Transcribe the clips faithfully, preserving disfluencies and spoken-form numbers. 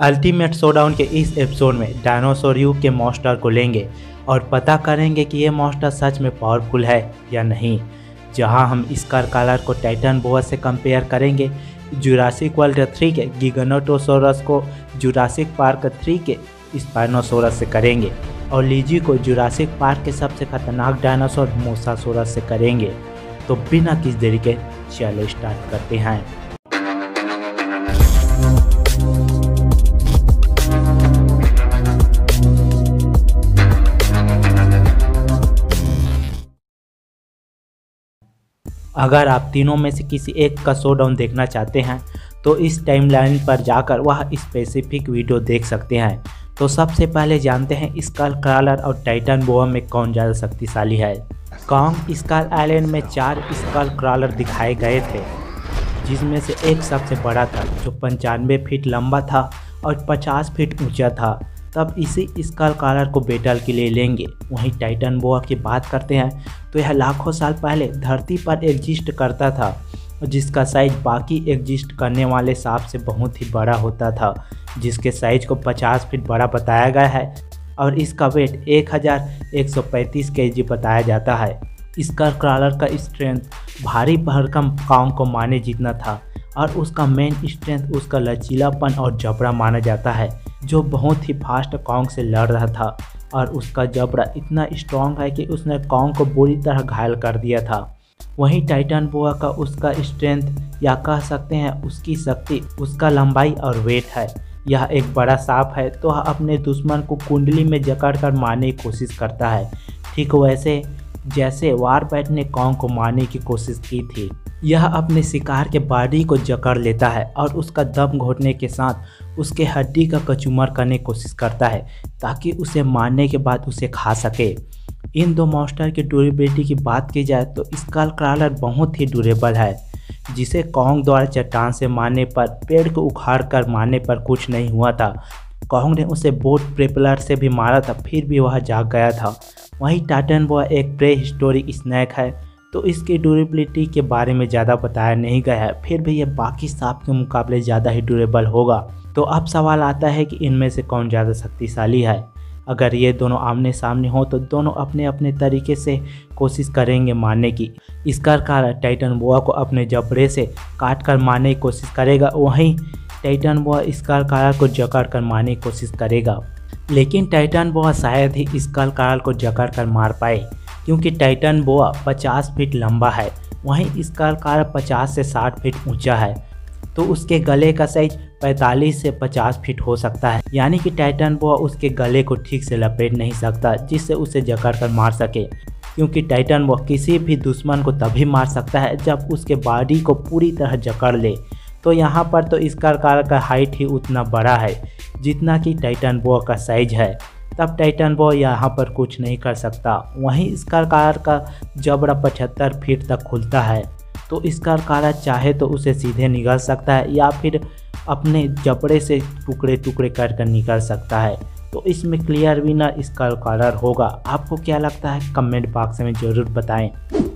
Ultimate showdown के इस episode में डायनासोर युग के मॉन्स्टर को लेंगे और पता करेंगे कि ये मॉन्स्टर सच में पावरफुल है या नहीं। जहां हम स्कारकालर को टाइटन बोआ से कंपेयर करेंगे, जुरासिक वर्ल्ड थ्री के गिगानोटोसोरस को जुरासिक पार्क थ्री के स्पाइनोसोरस से करेंगे और लीजी को जुरासिक पार्क के सबसे खतरनाक डायनासोर मोसासोरस से करेंगे। तो बिना किसी देरी के चलो स्टार्ट करते हैं। अगर आप तीनों में से किसी एक का शोडाउन देखना चाहते हैं तो इस टाइमलाइन पर जाकर वह स्पेसिफिक वीडियो देख सकते हैं। तो सबसे पहले जानते हैं स्कारकालर और टाइटन बोआ में कौन ज़्यादा शक्तिशाली है। कॉन्ग स्कार आइलैंड में चार स्कारकालर दिखाए गए थे, जिसमें से एक सबसे बड़ा था जो पंचानवे फीट लंबा था और पचास फीट ऊंचा था। तब इसी स्कारकालर को बैटल के लिए लेंगे। वहीं टाइटन बोआ की बात करते हैं तो यह लाखों साल पहले धरती पर एग्जिस्ट करता था, जिसका साइज बाकी एग्जिस्ट करने वाले सांप से बहुत ही बड़ा होता था, जिसके साइज को पचास फीट बड़ा बताया गया है और इसका वेट एक हज़ार एक सौ पैंतीस केजी बताया जाता है। स्कारकालर का स्ट्रेंथ भारी भरकम कॉन्ग को माने जितना था और उसका मेन स्ट्रेंथ उसका लचीलापन और जबड़ा माना जाता है, जो बहुत ही फास्ट कॉन्ग से लड़ रहा था और उसका जबड़ा इतना स्ट्रॉन्ग है कि उसने कॉन्ग को बुरी तरह घायल कर दिया था। वहीं टाइटन बोआ का उसका स्ट्रेंथ या कह सकते हैं उसकी शक्ति उसका लंबाई और वेट है। यह एक बड़ा सांप है तो वह अपने दुश्मन को कुंडली में जकड़ कर मारने की कोशिश करता है, ठीक वैसे जैसे वारबैट ने कॉन्ग को मारने की कोशिश की थी। यह अपने शिकार के बॉडी को जकड़ लेता है और उसका दम घोटने के साथ उसके हड्डी का कचूमर करने की कोशिश करता है ताकि उसे मारने के बाद उसे खा सके। इन दो मॉन्स्टर की ड्यूरेबिलिटी की बात की जाए तो स्कारकालर बहुत ही ड्यूरेबल है, जिसे कॉन्ग द्वारा चट्टान से मारने पर, पेड़ को उखाड़ कर मारने पर कुछ नहीं हुआ था। कॉन्ग ने उसे बोट प्रेपलर से भी मारा था, फिर भी वह जाग गया था। वहीं टाइटन बोआ एक प्रे हिस्टोरिक स्नैक है तो इसकी ड्यूरेबिलिटी के बारे में ज़्यादा बताया नहीं गया है, फिर भी यह बाकी सांप के मुकाबले ज़्यादा ही ड्यूरेबल होगा। तो अब सवाल आता है कि इनमें से कौन ज़्यादा शक्तिशाली है। अगर ये दोनों आमने सामने हो तो दोनों अपने अपने तरीके से कोशिश करेंगे मारने की। स्कारकालर टाइटन बोआ को अपने जबड़े से काट कर मारने की कोशिश करेगा, वहीं टाइटन बोआ स्कारकालर को जकड़ कर मारने की कोशिश करेगा। लेकिन टाइटन बोआ शायद ही स्कारकालर को जकड़ कर मार पाए, क्योंकि टाइटन बोआ पचास फीट लंबा है, वहीं स्कारकालर पचास से साठ फीट ऊंचा है, तो उसके गले का साइज पैंतालीस से पचास फीट हो सकता है। यानी कि टाइटन बोआ उसके गले को ठीक से लपेट नहीं सकता जिससे उसे जकड़ कर मार सके, क्योंकि टाइटन बोआ किसी भी दुश्मन को तभी मार सकता है जब उसके बॉडी को पूरी तरह जकड़ ले। तो यहाँ पर तो स्कारकालर का हाइट ही उतना बड़ा है जितना कि टाइटन बोआ का साइज है, तब टाइटन बोआ यहाँ पर कुछ नहीं कर सकता। वहीं स्कारकालर का जबड़ा पचहत्तर फीट तक खुलता है, तो स्कारकालर चाहे तो उसे सीधे निगल सकता है या फिर अपने जबड़े से टुकड़े टुकड़े कर कर निकल सकता है। तो इसमें क्लियर विनर स्कारकालर होगा। आपको क्या लगता है कमेंट बॉक्स में ज़रूर बताएं।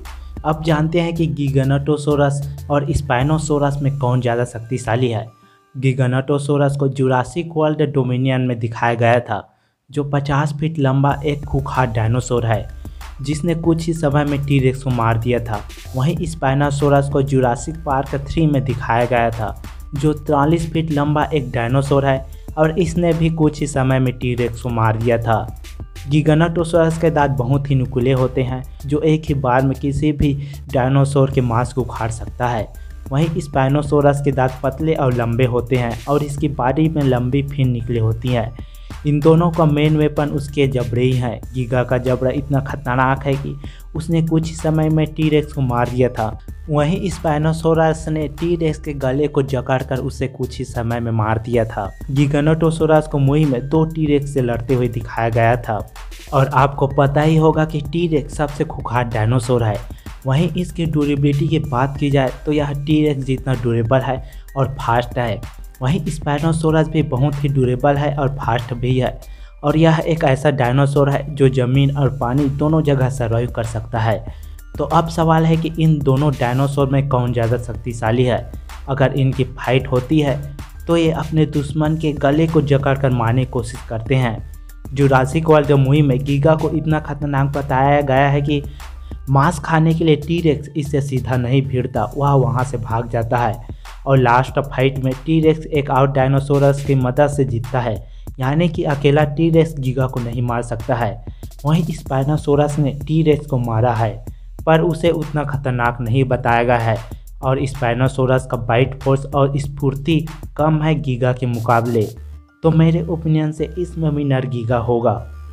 अब जानते हैं कि गिगानोटोसोरस और स्पाइनोसोरस में कौन ज़्यादा शक्तिशाली है। गिगानोटोसोरस को जुरासिक वर्ल्ड डोमिनियन में दिखाया गया था, जो पचास फीट लंबा एक खूंखार डायनासोर है, जिसने कुछ ही समय में टी रेक्स को मार दिया था। वहीं स्पाइनोसोरस को जुरासिक पार्क थ्री में दिखाया गया था, जो तिरालीस फीट लंबा एक डायनासोर है और इसने भी कुछ ही समय में टी रेक्स को मार दिया था। गिगानोटोसोरस के दांत बहुत ही नुकीले होते हैं, जो एक ही बार में किसी भी डायनासोर के मांस को उखाड़ सकता है। वहीं स्पाइनोसोरस के दांत पतले और लंबे होते हैं और इसकी बॉडी में लंबी फिन निकली होती हैं। इन दोनों का मेन वेपन उसके जबड़े ही हैं। गीगा का जबड़ा इतना खतरनाक है कि उसने कुछ ही समय में टी रेक्स को मार दिया था। वहीं स्पाइनोसोरस ने टी रेक्स के गले को जकड़ कर उसे कुछ ही समय में मार दिया था। गिगानोटोसोरस को मुई में दो टी रेक्स से लड़ते हुए दिखाया गया था। और आपको पता ही होगा कि टी रेक्स सबसे खूंखार डायनासोर है। वहीं इसकी ड्यूरेबिलिटी की बात की जाए तो यह टी रेक्स जितना ड्यूरेबल है और फास्ट है। वहीं स्पाइनोसोरस भी बहुत ही ड्यूरेबल है और फास्ट भी है, और यह एक ऐसा डायनासोर है जो ज़मीन और पानी दोनों जगह सर्वाइव कर सकता है। तो अब सवाल है कि इन दोनों डायनासोर में कौन ज़्यादा शक्तिशाली है। अगर इनकी फाइट होती है तो ये अपने दुश्मन के गले को जकड़ कर मारने की कोशिश करते हैं। जुरासिक वर्ल्ड मूवी में गीगा को इतना खतरनाक बताया गया है कि मांस खाने के लिए टी-रेक्स इससे सीधा नहीं भिड़ता, वह वहां से भाग जाता है और लास्ट फाइट में टी-रेक्स एक और डायनासोरस की मदद से जीतता है, यानी कि अकेला टी-रेक्स गीगा को नहीं मार सकता है। वहीं स्पाइनोसोरस ने टी-रेक्स को मारा है, पर उसे उतना खतरनाक नहीं बताया गया है और स्पाइनोसोरस का बाइट फोर्स और स्फूर्ति कम है गीगा के मुकाबले। तो मेरे ओपिनियन से इसमें विनर गीगा होगा।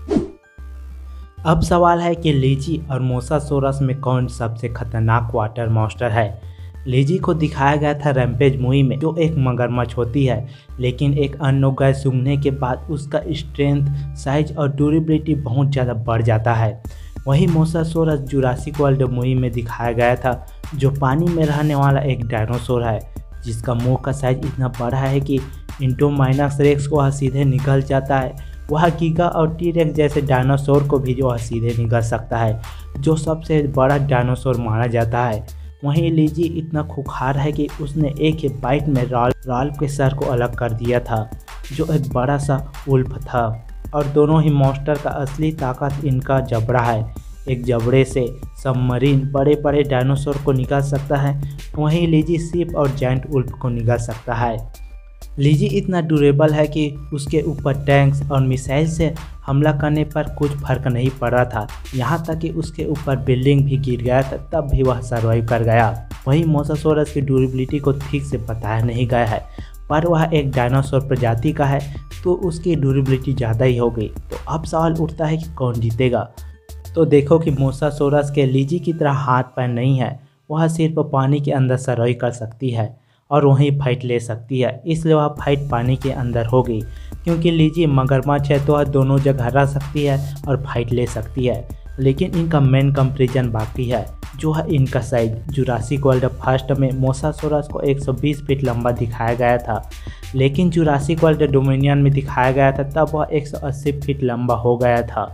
अब सवाल है कि लीजी और मोसासोरस में कौन सबसे खतरनाक वाटर मॉन्स्टर है। लीजी को दिखाया गया था रैम्पेज मूवी में, जो एक मगरमच्छ होती है, लेकिन एक अन्नोगाय सूंघने के बाद उसका स्ट्रेंथ, साइज और ड्यूरेबिलिटी बहुत ज़्यादा बढ़ जाता है। वही मोसासोरस जुरासिक वर्ल्ड मूवी में दिखाया गया था, जो पानी में रहने वाला एक डायनासोर है, जिसका मुंह का साइज इतना बड़ा है कि इंडोमाइनस रेक्स को वह सीधे निगल जाता है। वह गीगा और टी-रेक्स जैसे डायनासोर को भी जो सीधे निगल सकता है, जो सबसे बड़ा डायनासोर माना जाता है। वहीं लीजी इतना खूंखार है कि उसने एक ही बाइट में राल्फ के सर को अलग कर दिया था, जो एक बड़ा सा उल्फ था। और दोनों ही मॉन्स्टर का असली ताकत इनका जबड़ा है। एक जबड़े से सबमरीन बड़े बड़े डायनासोर को निकाल सकता है, वहीं लीजी शिप और जायंट उल्फ को निकाल सकता है। लीजी इतना ड्यूरेबल है कि उसके ऊपर टैंक्स और मिसाइल से हमला करने पर कुछ फर्क नहीं पड़ रहा था, यहाँ तक कि उसके ऊपर बिल्डिंग भी गिर गया था, तब भी वह सर्वाइव कर गया। वहीं मोसासोरस की ड्यूरेबिलिटी को ठीक से बताया नहीं गया है, पर वह एक डायनासोर प्रजाति का है, तो उसकी ड्यूरेबिलिटी ज़्यादा ही हो गई। तो अब सवाल उठता है कि कौन जीतेगा। तो देखो कि मोसासोरस के लीजी की तरह हाथ पैर नहीं है, वह सिर्फ पानी के अंदर सर्वाइव कर सकती है और वहीं फाइट ले सकती है, इसलिए वह फाइट पानी के अंदर होगी। क्योंकि लीजी मगरमच्छ है तो वह दोनों जगह रह सकती है और फाइट ले सकती है, लेकिन इनका मेन कंपेरिजन बाकी है, जो है इनका साइज। जुरासिक वर्ल्ड फर्स्ट में मोसासोरस को एक सौ बीस फीट लंबा दिखाया गया था, लेकिन जुरासिक वर्ल्ड डोमिनियन में दिखाया गया था तब वह एक सौ अस्सी फीट लंबा हो गया था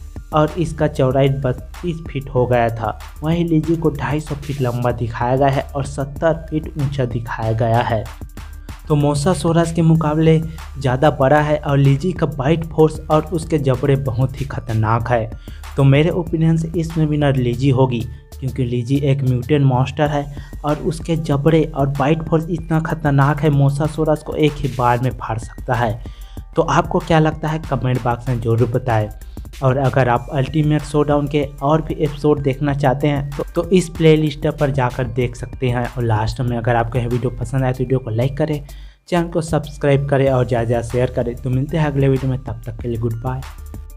और इसका चौड़ाई बत्तीस फीट हो गया था। वहीं लीजी को ढाई सौ फीट लंबा दिखाया गया है और सत्तर फीट ऊंचा दिखाया गया है। तो मोसासोरस के मुकाबले ज़्यादा बड़ा है और लीजी का बाइट फोर्स और उसके जबड़े बहुत ही खतरनाक है। तो मेरे ओपिनियन से इसमें विनर लीजी होगी, क्योंकि लीजी एक म्यूटेंट मॉन्स्टर है और उसके जबड़े और बाइट फोर्स इतना खतरनाक है, मोसासोरस को एक ही बार में फाड़ सकता है। तो आपको क्या लगता है कमेंट बॉक्स में ज़रूर बताएं। और अगर आप अल्टीमेट शोडाउन के और भी एपिसोड देखना चाहते हैं तो, तो इस प्लेलिस्ट पर जाकर देख सकते हैं। और लास्ट में अगर आपको यह वीडियो पसंद आए तो वीडियो को लाइक करें, चैनल को सब्सक्राइब करें और ज़्यादा ज़्यादा शेयर करें। तो मिलते हैं अगले वीडियो में, तब तक के लिए गुड बाय।